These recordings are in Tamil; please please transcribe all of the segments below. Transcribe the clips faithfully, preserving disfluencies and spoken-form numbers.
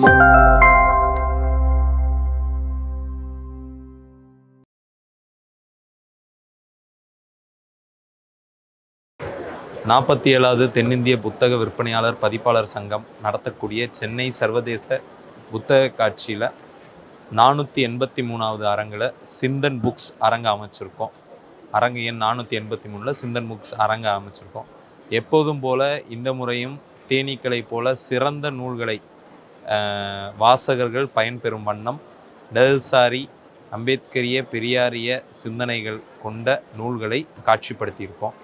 நாற்பத்தி ஏழாவது தென்னிந்திய புத்தக விற்பனையாளர் பதிப்பாளர் சங்கம் நடத்தக்கூடிய சென்னை சர்வதேச புத்தக காட்சியில் நானூற்றி எண்பத்தி மூணாவது அரங்கில் சிந்தன் புக்ஸ் அரங்கு அமைச்சிருக்கோம். அரங்கு எண் நானூற்றி எண்பத்தி மூணில் சிந்தன் புக்ஸ் அரங்கு அமைச்சிருக்கோம். எப்போதும் போல இந்த முறையும் தேனீக்களை போல சிறந்த நூல்களை வாசகர்கள் பயன்பெறும் வண்ணம் இடதுசாரி அம்பேத்கரிய பெரியாரிய சிந்தனைகள் கொண்ட நூல்களை காட்சிப்படுத்தியிருக்கோம்.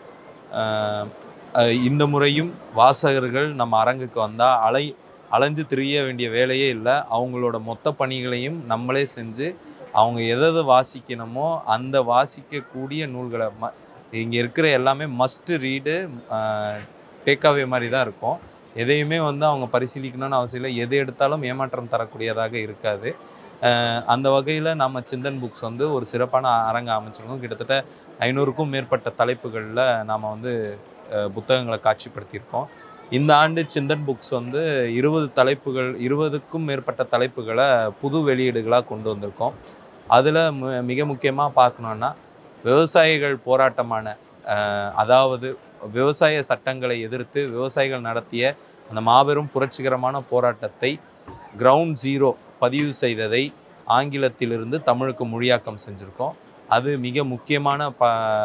இந்த முறையும் வாசகர்கள் நம்ம அரங்குக்கு வந்தால் அலை அலைஞ்சு திரிய வேண்டிய வேலையே இல்லை. அவங்களோட மொத்த பணிகளையும் நம்மளே செஞ்சு அவங்க எதை வாசிக்கணுமோ அந்த வாசிக்கக்கூடிய நூல்களை ம இங்கே இருக்கிற எல்லாமே மஸ்ட் ரீடு டேக்அவே மாதிரி தான் இருக்கும். எதையுமே வந்து அவங்க பரிசீலிக்கணும்னு அவசியம் இல்லை. எது எடுத்தாலும் ஏமாற்றம் தரக்கூடியதாக இருக்காது. அந்த வகையில் நம்ம சிந்தன் புக்ஸ் வந்து ஒரு சிறப்பான அரங்கை அமைச்சிருக்கோம். கிட்டத்தட்ட ஐநூறுக்கும் மேற்பட்ட தலைப்புகளில் நாம் வந்து புத்தகங்களை காட்சிப்படுத்தியிருக்கோம். இந்த ஆண்டு சிந்தன் புக்ஸ் வந்து இருபது தலைப்புகள் இருபதுக்கும் மேற்பட்ட தலைப்புகளை புது வெளியீடுகளாக கொண்டு வந்திருக்கோம். அதில் மிக முக்கியமாக பார்க்கணுன்னா விவசாயிகள் போராட்டமான அதாவது விவசாய சட்டங்களை எதிர்த்து விவசாயிகள் நடத்திய அந்த மாபெரும் புரட்சிகரமான போராட்டத்தை கிரவுண்ட் ஜீரோ பதிவு செய்ததை ஆங்கிலத்திலிருந்து தமிழுக்கு மொழியாக்கம் செஞ்சுருக்கோம். அது மிக முக்கியமான ப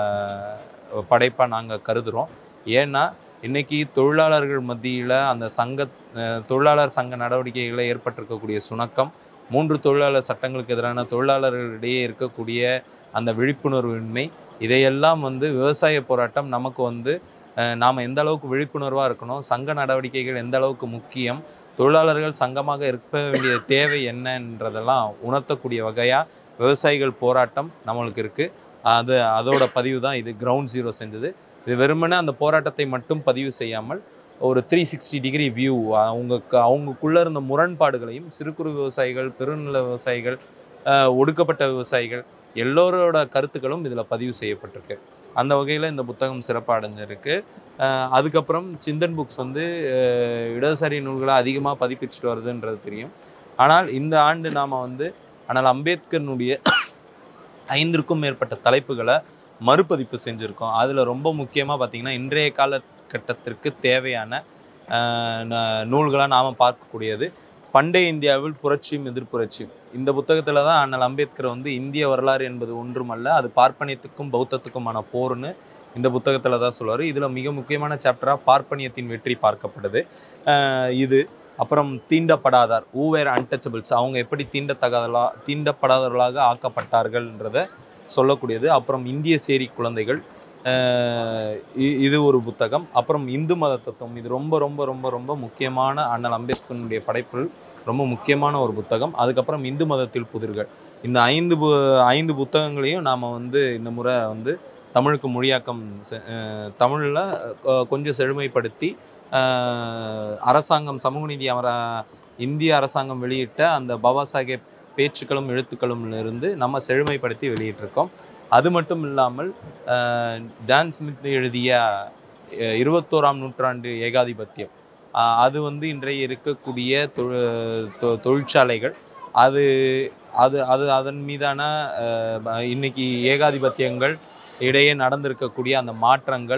படைப்பாக நாங்கள் கருதுகிறோம். ஏன்னா இன்றைக்கி தொழிலாளர்கள் மத்தியில் அந்த சங்க தொழிலாளர் சங்க நடவடிக்கைகளில் ஏற்பட்டிருக்கக்கூடிய சுணக்கம், மூன்று தொழிலாளர் சட்டங்களுக்கு எதிரான தொழிலாளர்களிடையே இருக்கக்கூடிய அந்த விழிப்புணர்வின்மை, இதையெல்லாம் வந்து விவசாய போராட்டம் நமக்கு வந்து நாம் எந்த அளவுக்கு விழிப்புணர்வாக இருக்கணும், சங்க நடவடிக்கைகள் எந்த அளவுக்கு முக்கியம், தொழிலாளர்கள் சங்கமாக இருக்க வேண்டிய தேவை என்னன்றதெல்லாம் உணர்த்தக்கூடிய வகையாக விவசாயிகள் போராட்டம் நம்மளுக்கு இருக்குது. அது அதோட பதிவு தான் இது கிரவுண்ட் ஜீரோ செஞ்சது. இது வெறுமனே அந்த போராட்டத்தை மட்டும் பதிவு செய்யாமல் ஒரு த்ரீ சிக்ஸ்டி டிகிரி வியூ அவங்க அவங்களுக்குள்ளே இருந்த முரண்பாடுகளையும், சிறு குறு விவசாயிகள், பெருநில விவசாயிகள், ஒடுக்கப்பட்ட விவசாயிகள் எல்லோரோட கருத்துக்களும் இதில் பதிவு செய்யப்பட்டிருக்கு. அந்த வகையில் இந்த புத்தகம் சிறப்பாக அடைஞ்சிருக்கு. அதுக்கப்புறம் சிந்தன் புக்ஸ் வந்து இடதுசாரி நூல்களை அதிகமாக பதிப்பிச்சுட்டு வருதுன்றது தெரியும். ஆனால் இந்த ஆண்டு நாம் வந்து ஆனால் அம்பேத்கர்னுடைய ஐந்திற்கும் மேற்பட்ட தலைப்புகளை மறுபதிப்பு செஞ்சுருக்கோம். அதில் ரொம்ப முக்கியமாக பார்த்திங்கன்னா இன்றைய காலகட்டத்திற்கு தேவையான நூல்களாக நாம் பார்க்கக்கூடியது பண்டைய இந்தியாவில் புரட்சியும் எதிர்ப்புரட்சியும். இந்த புத்தகத்தில் தான் அண்ணல் அம்பேத்கர் வந்து இந்திய வரலாறு என்பது ஒன்றுமல்ல, அது பார்ப்பனியத்துக்கும் பௌத்தத்துக்குமான போர்னு இந்த புத்தகத்தில் தான் சொல்லுவார். இதில் மிக முக்கியமான சாப்டராக பார்ப்பனியத்தின் வெற்றி பார்க்கப்படுது. இது அப்புறம் தீண்டப்படாதார், ஊவேர் அன்டச்சபிள்ஸ், அவங்க எப்படி தீண்டத்தகாதலா தீண்டப்படாதவர்களாக ஆக்கப்பட்டார்கள்ன்றதை சொல்லக்கூடியது. அப்புறம் இந்திய சேரி குழந்தைகள், இது ஒரு புத்தகம். அப்புறம் இந்து மத தத்துவம், இது ரொம்ப ரொம்ப ரொம்ப ரொம்ப முக்கியமான அண்ணல் அம்பேத்கருடைய படைப்புகள், ரொம்ப முக்கியமான ஒரு புத்தகம். அதுக்கப்புறம் இந்து மதத்தில் புதிர்கள், இந்த ஐந்து பு ஐந்து புத்தகங்களையும் நாம் வந்து இந்த முறை வந்து தமிழுக்கு மொழியாக்கம் தமிழில் கொஞ்சம் செழுமைப்படுத்தி அரசாங்கம் சமூக நீதி அமர இந்திய அரசாங்கம் வெளியிட்ட அந்த பாபா சாஹேப் பேச்சுக்களும் எழுத்துக்களும் இருந்து நம்ம செழுமைப்படுத்தி வெளியிட்டிருக்கோம். அது மட்டும் இல்லாமல் டான் ஸ்மித் எழுதிய இருபத்தோராம் நூற்றாண்டு ஏகாதிபத்தியம், அது வந்து இன்றைய இருக்கக்கூடிய தொழிற்சாலைகள், அது அது அது அதன் மீதான இன்னைக்கு ஏகாதிபத்தியங்கள் இடையே நடந்திருக்கக்கூடிய அந்த மாற்றங்கள்,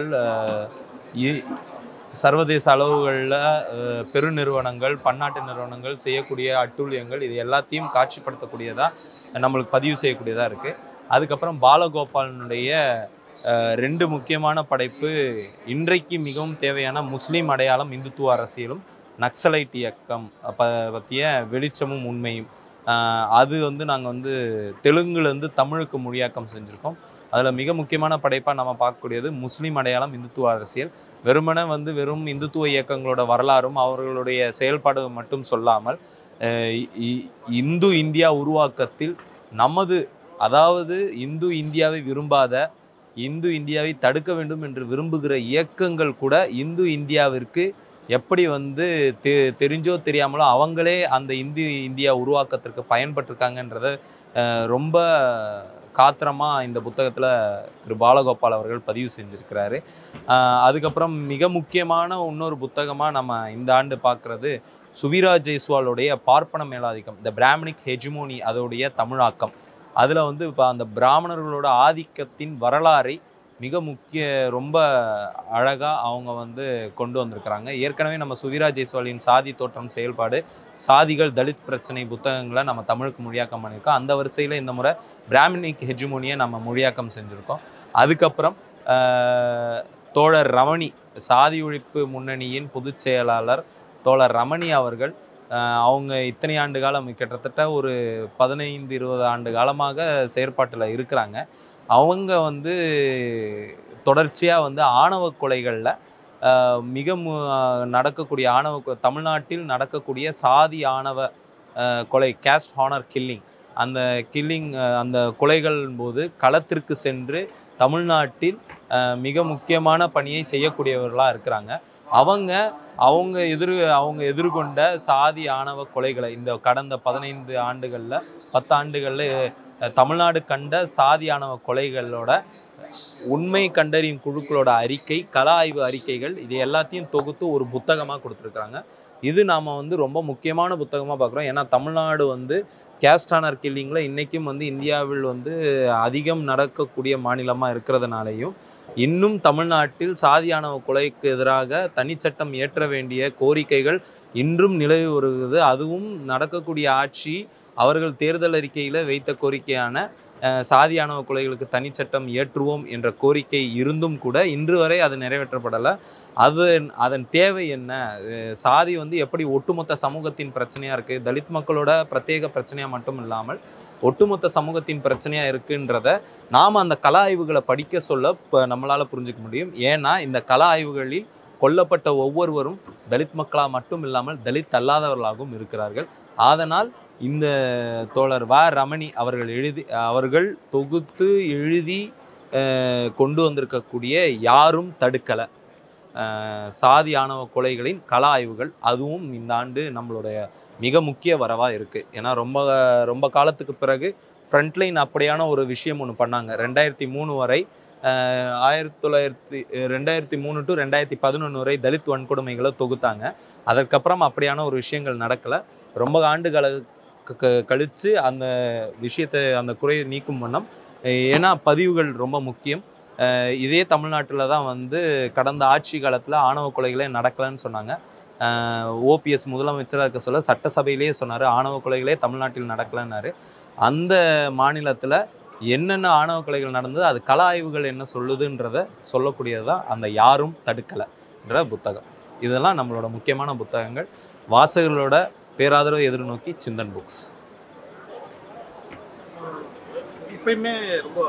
சர்வதேச அளவுகளில் பெருநிறுவனங்கள், பன்னாட்டு நிறுவனங்கள் செய்யக்கூடிய அட்டூழியங்கள், இது எல்லாத்தையும் காட்சிப்படுத்தக்கூடியதாக நம்மளுக்கு பதிவு செய்யக்கூடியதாக இருக்குது. அதுக்கப்புறம் பாலகோபாலனுடைய ரெண்டு முக்கியமான படைப்பு, இன்றைக்கு மிகவும் தேவையான முஸ்லீம் அடையாளம், இந்துத்துவ அரசியலும், நக்சலைட் இயக்கம் ப பற்றிய வெளிச்சமும் உண்மையும், அது வந்து நாங்கள் வந்து தெலுங்குலேருந்து தமிழுக்கு மொழியாக்கம் செஞ்சுருக்கோம். அதில் மிக முக்கியமான படைப்பாக நம்ம பார்க்கக்கூடியது முஸ்லீம் அடையாளம், இந்துத்துவ அரசியல். வெறுமனே வந்து வெறும் இந்துத்துவ இயக்கங்களோட வரலாறும் அவர்களுடைய செயல்பாடு மட்டும் சொல்லாமல் இந்து இந்தியா உருவாக்கத்தில் நமது, அதாவது இந்து இந்தியாவை விரும்பாத, இந்து இந்தியாவை தடுக்க வேண்டும் என்று விரும்புகிற இயக்கங்கள் கூட இந்து இந்தியாவிற்கு எப்படி வந்து தெ தெரிஞ்சோ தெரியாமலோ அவங்களே அந்த இந்து இந்தியா உருவாக்கத்திற்கு பயன்பட்டிருக்காங்கன்றத ரொம்ப காத்திரமாக இந்த புத்தகத்தில் திரு பாலகோபால் அவர்கள் பதிவு செஞ்சுருக்கிறாரு. அதுக்கப்புறம் மிக முக்கியமான இன்னொரு புத்தகமாக நம்ம இந்த ஆண்டு பார்க்குறது சுவிரா ஜெய்ஸ்வாலுடைய பார்ப்பன மேலாதிக்கம், த பிராமணிக் ஹெஜிமோனி, அதோடைய தமிழாக்கம். அதில் வந்து இப்போ அந்த பிராமணர்களோட ஆதிக்கத்தின் வரலாறை மிக முக்கிய ரொம்ப அழகாக அவங்க வந்து கொண்டு வந்திருக்கிறாங்க. ஏற்கனவே நம்ம சுவிரா ஜெய்ஸ்வாலின் சாதி தோற்றம் செயல்பாடு, சாதிகள் தலித் பிரச்சனை புத்தகங்களை நம்ம தமிழுக்கு மொழியாக்கம் பண்ணியிருக்கோம். அந்த வரிசையில் இந்த முறை பிராமணிக் ஹெஜிமோனியை நம்ம மொழியாக்கம் செஞ்சுருக்கோம். அதுக்கப்புறம் தோழர் ரமணி, சாதி ஒழிப்பு முன்னணியின் பொதுச் செயலாளர் தோழர் ரமணி அவர்கள், அவங்க இத்தனை ஆண்டு காலம் கிட்டத்தட்ட ஒரு பதினைந்து இருபது ஆண்டு காலமாக செயற்பாட்டில் இருக்கிறாங்க. அவங்க வந்து தொடர்ச்சியாக வந்து ஆணவ கொலைகளில் மிக நடக்கக்கூடிய ஆணவ தமிழ்நாட்டில் நடக்கக்கூடிய சாதி ஆணவ கொலை, கேஸ்ட் ஹானர் கில்லிங், அந்த கில்லிங் அந்த கொலைகள் போது களத்திற்கு சென்று தமிழ்நாட்டில் மிக முக்கியமான பணியை செய்யக்கூடியவர்களாக இருக்கிறாங்க. அவங்க அவங்க எதிர் அவங்க எதிர்கொண்ட சாதி ஆணவ கொலைகளை இந்த கடந்த பதினைந்து ஆண்டுகளில் பத்தாண்டுகளில் தமிழ்நாடு கண்ட சாதி ஆணவ கொலைகளோட உண்மை கண்டறியும் குழுக்களோட அறிக்கை, கள ஆய்வு அறிக்கைகள், இது எல்லாத்தையும் தொகுத்து ஒரு புத்தகமாக கொடுத்துருக்குறாங்க. இது நாம் வந்து ரொம்ப முக்கியமான புத்தகமாக பார்க்குறோம். ஏன்னா தமிழ்நாடு வந்து கேஸ்ட் ஆனர் கில்லிங்கில் இன்றைக்கும் வந்து இந்தியாவில் வந்து அதிகம் நடக்கக்கூடிய மாநிலமாக இருக்கிறதுனாலையும், இன்னும் தமிழ்நாட்டில் சாதியானவ கொலைக்கு எதிராக தனிச்சட்டம் இயற்ற வேண்டிய கோரிக்கைகள் இன்றும் நிலவி வருகிறது. அதுவும் நடக்கக்கூடிய ஆட்சி அவர்கள் தேர்தல் அறிக்கையில் வைத்த கோரிக்கையான சாதியானவ கொலைகளுக்கு தனிச்சட்டம் இயற்றுவோம் என்ற கோரிக்கை இருந்தும் கூட இன்று வரை அது நிறைவேற்றப்படலை. அது அதன் தேவை என்ன? சாதி வந்து எப்படி ஒட்டுமொத்த சமூகத்தின் பிரச்சனையாக இருக்குது, தலித் மக்களோட பிரத்யேக பிரச்சனையாக மட்டும் இல்லாமல் ஒட்டுமொத்த சமூகத்தின் பிரச்சனையாக இருக்குன்றத நாம் அந்த கள ஆய்வுகளை படிக்க சொல்ல இப்போ நம்மளால் புரிஞ்சுக்க முடியும். ஏன்னா இந்த கள ஆய்வுகளில் கொல்லப்பட்ட ஒவ்வொருவரும் தலித் மக்களாக மட்டும் இல்லாமல் தலித் அல்லாதவர்களாகவும் இருக்கிறார்கள். அதனால் இந்த தோழர் வ ரமணி அவர்கள் எழுதி அவர்கள் தொகுத்து எழுதி கொண்டு வந்திருக்கக்கூடிய யாரும் தடுக்கலை சாதி ஆணவ கொலைகளின் கள ஆய்வுகள், அதுவும் இந்த ஆண்டு நம்மளுடைய மிக முக்கிய வரவாக இருக்குது. ஏன்னா ரொம்ப ரொம்ப காலத்துக்கு பிறகு ஃப்ரண்ட்லைன் அப்படியான ஒரு விஷயம் ஒன்று பண்ணாங்க. ரெண்டாயிரத்தி மூணு வரை ஆயிரத்தி தொள்ளாயிரத்தி ரெண்டாயிரத்தி மூணு டு ரெண்டாயிரத்தி பதினொன்று வரை தலித் வன்கொடுமைகளை தொகுத்தாங்க. அதற்கப்புறம் அப்படியான ஒரு விஷயங்கள் நடக்கலை. ரொம்ப ஆண்டுகளை கழித்து அந்த விஷயத்தை அந்த குறையை நீக்கும் வண்ணம், ஏன்னா பதிவுகள் ரொம்ப முக்கியம். இதே தமிழ்நாட்டில் தான் வந்து கடந்த ஆட்சி காலத்தில் ஆணவ கொலைகளே நடக்கலைன்னு சொன்னாங்க. ஓபிஎஸ் முதலமைச்சராக இருக்க சொல்ல சட்டசபையிலேயே சொன்னார் ஆணவ கொலைகளே தமிழ்நாட்டில் நடக்கலைன்னாரு. அந்த மாநிலத்தில் என்னென்ன ஆணவ கொலைகள் நடந்தது, அது கள ஆய்வுகள் என்ன சொல்லுதுன்றத சொல்லக்கூடியதுதான் அந்த யாரும் தடுக்கலைன்ற புத்தகம். இதெல்லாம் நம்மளோட முக்கியமான புத்தகங்கள். வாசகர்களோட பேராதரவை எதிர்நோக்கி சிந்தன் புக்ஸ். எப்பயுமே ரொம்ப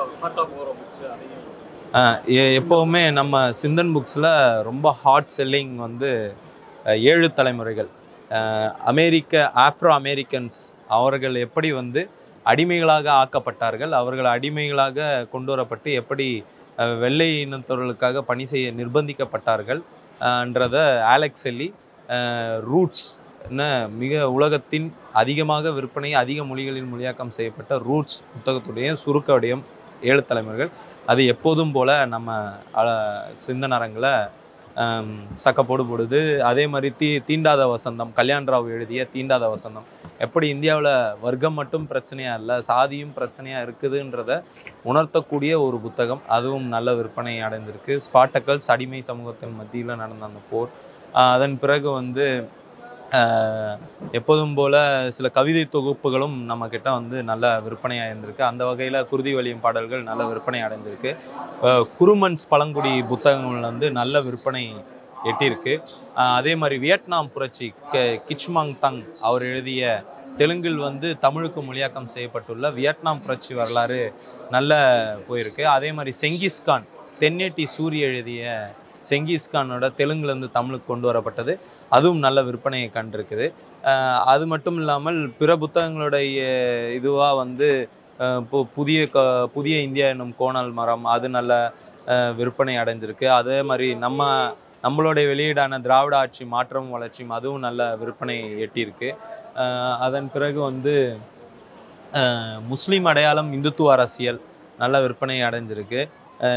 எப்போவுமே நம்ம சிந்தன் புக்ஸில் ரொம்ப ஹாட் செல்லிங் வந்து ஏழு தலைமுறைகள், அமெரிக்க ஆப்ரோ அமெரிக்கன்ஸ் அவர்கள் எப்படி வந்து அடிமைகளாக ஆக்கப்பட்டார்கள், அவர்கள் அடிமைகளாக கொண்டு வரப்பட்டு எப்படி வெள்ளை இனத்தவர்களுக்காக பணி செய்ய நிர்பந்திக்கப்பட்டார்கள் என்றத ஆலெக்ஸ் செல்லி ரூட்ஸ் மிக உலகத்தின் அதிகமாக விற்பனை அதிக மொழிகளில் மொழியாக்கம் செய்யப்பட்ட ரூட்ஸ் புத்தகத்துடைய சுருக்க வடிவம் ஏழு தலைமுறைகள். அது எப்போதும் போல் நம்ம சிந்தனரங்களை சக்கப்போடு போடுது. அதே மாதிரி தீ தீண்டாத வசந்தம், கல்யாண்ராவ் எழுதிய தீண்டாத வசந்தம், எப்படி இந்தியாவில் வர்க்கம் மட்டும் பிரச்சனையாக இல்லை சாதியும் பிரச்சனையாக இருக்குதுன்றத உணர்த்தக்கூடிய ஒரு புத்தகம். அதுவும் நல்ல விற்பனை அடைந்திருக்கு. ஸ்பார்டக்கல்ஸ், அடிமை சமூகத்தின் மத்தியில் நடந்த அந்த போர். அதன் பிறகு வந்து எப்போதும் போல் சில கவிதை தொகுப்புகளும் நம்மக்கிட்ட வந்து நல்ல விற்பனை அடைந்திருக்கு. அந்த வகையில் குருதி வலியும் பாடல்கள் நல்ல விற்பனை அடைந்திருக்கு. குருமன்ஸ் பழங்குடி புத்தகங்கள் வந்து நல்ல விற்பனை எட்டியிருக்கு. அதே மாதிரி வியட்நாம் புரட்சி கிச்மாங் தங் அவர் எழுதிய தெலுங்கில் வந்து தமிழுக்கு மொழியாக்கம் செய்யப்பட்டுள்ள வியட்நாம் புரட்சி வரலாறு நல்ல போயிருக்கு. அதே மாதிரி செங்கிஸ்கான், தென்னேட்டி சூரிய எழுதிய செங்கிஸ்கானோட தெலுங்குலேருந்து தமிழுக்கு கொண்டு வரப்பட்டது, அதுவும் நல்ல விற்பனையை கண்டிருக்குது. அது மட்டும் இல்லாமல் பிற புத்தகங்களுடைய இதுவாக வந்து புதிய க புதிய இந்தியா என்னும் கோணல் மரம், அது நல்ல விற்பனை அடைஞ்சிருக்கு. அதே மாதிரி நம்ம நம்மளுடைய வெளியீடான திராவிட ஆட்சி மாற்றமும் வளர்ச்சியும் அதுவும் நல்ல விற்பனை எட்டியிருக்கு. அதன் பிறகு வந்து முஸ்லீம் அடையாளம் இந்துத்துவ அரசியல் நல்ல விற்பனை அடைஞ்சிருக்கு.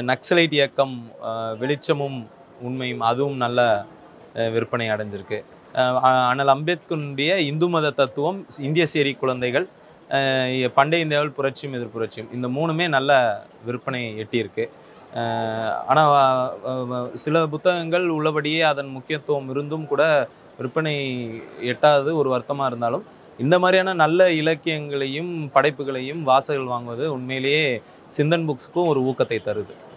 நக்சலைட் இயக்கம் வெளிச்சமும் உண்மையும் அதுவும் நல்ல விற்பனை அடைஞ்சிருக்கு. அஹ் அ- அண்ணல் அம்பேத்கருடைய இந்து மத தத்துவம், இந்திய சேரி குழந்தைகள், அஹ் பண்டைய இந்தியாவில் புரட்சியும் எதிர் புரட்சியும், இந்த மூணுமே நல்ல விற்பனை எட்டியிருக்கு. ஆனால் சில புத்தகங்கள் உள்ளபடியே அதன் முக்கியத்துவம் இருந்தும் கூட விற்பனை எட்டாதது ஒரு வருத்தமாக இருந்தாலும், இந்த மாதிரியான நல்ல இலக்கியங்களையும் படைப்புகளையும் வாசகர்கள் வாங்குவது உண்மையிலேயே சிந்தன் புக்ஸ்க்கும் ஒரு ஊக்கத்தை தருது.